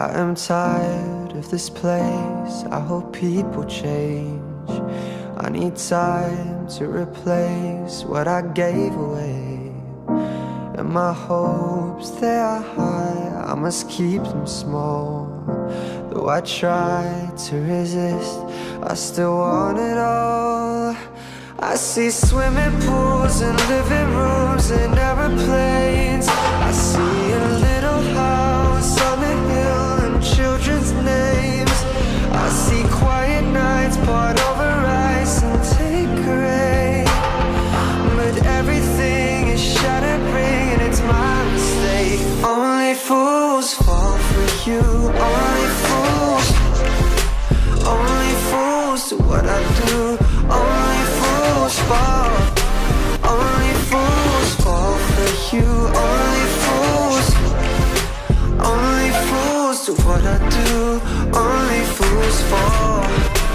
I am tired of this place. I hope people change. I need time to replace what I gave away. And my hopes, they are high, I must keep them small. Though I try to resist, I still want it all. I see swimming pools and living rooms and aeroplanes. I see a little house on the hill and children's names. I see quiet nights poured over ice and Tanqueray. But everything is shattering and it's my mistake. Only fools fall for you. Only fools. Only fools do what I do. Only fools fall. Only fools fall for you. Only fools. Only fools do what I do. Only fools fall.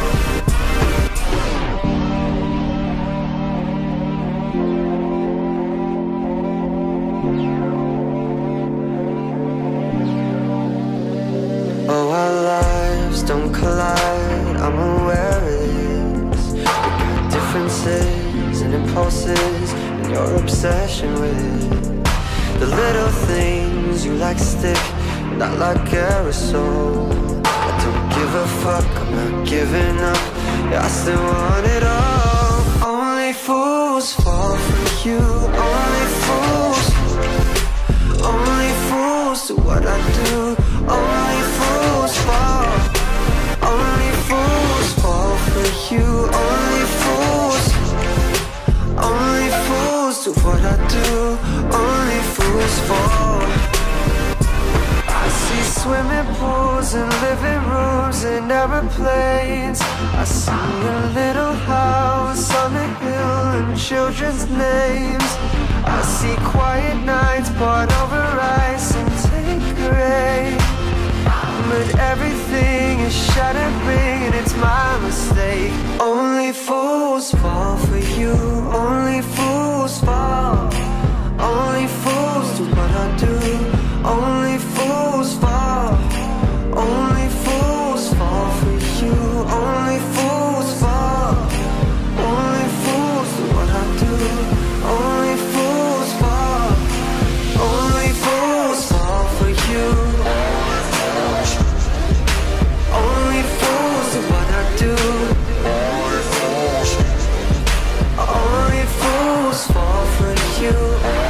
Oh, our lives don't collide, I'm aware of this. We got differences and impulses and your obsession with it. The little things you like stick, not like aerosol. I don't give a fuck, I'm not giving up, yeah, I still want it all. Only fools fall for you. Only fools. Only fools do what I do. Only fools fall. Only fools fall for you. Only fools. Only fools do what I do. Only fools fall. I see swimming pools and living rooms and aeroplanes. I see a little house on the hill and children's names. I see quiet nights poured over ice and Tanqueray. But everything is shattering and it's my mistake. Only fools fall for you. Only fools fall. Only fools do what I do. Only fools fall. Only fools fall for you. Only fools fall. Only fools do what I do. Only fools fall. Only fools fall for you. Only fools do what I do. Only fools fall for you.